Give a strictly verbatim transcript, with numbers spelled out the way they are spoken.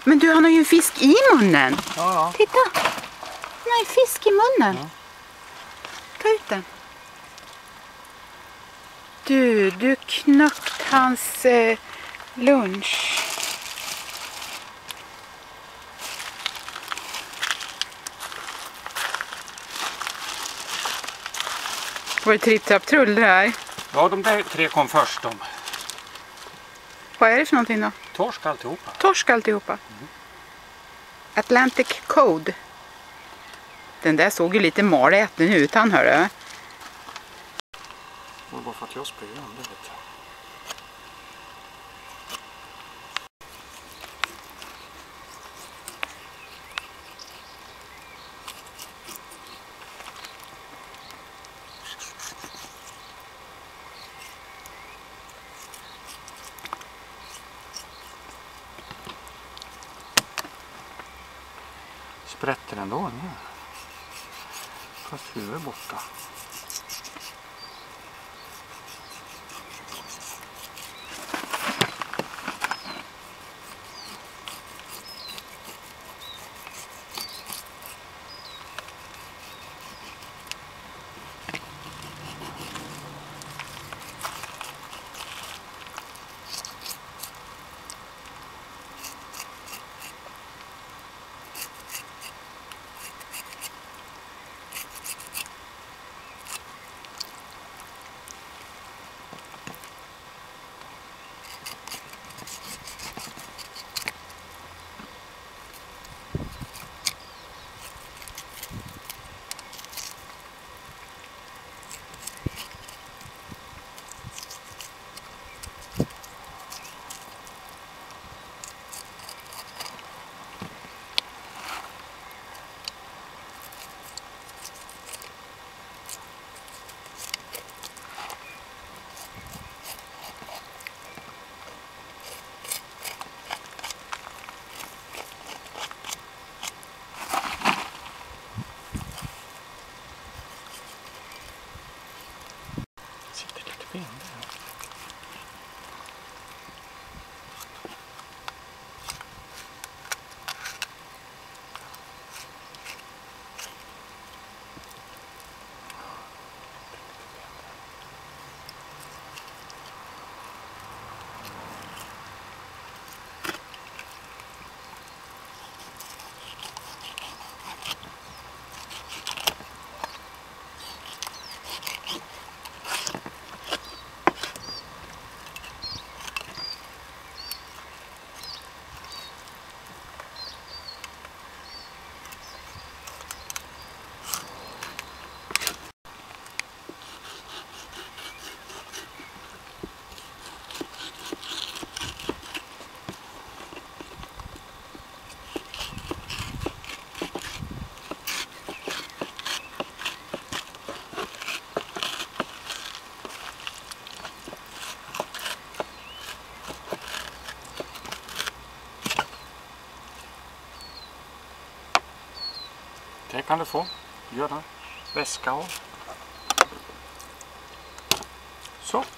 Men du, han har ju en fisk i munnen. Ja, ja. Titta. Han har en fisk i munnen. Ja. Ta ut den. Du, du knöckt hans eh, lunch. Var det tripp-trapp-trull det här? Ja, de där tre kom först. De. Vad är det för någonting då? Torsk alltihopa. Torsk alltihopa. Mm. Atlantic Code. Den där såg ju lite maläten ut, han hörde. Det var bara för att jag springer om det, vet jag. Sprätter ändå nu. Fast huvudet är borta. Det kan du få. Gör det. Väska av. Så.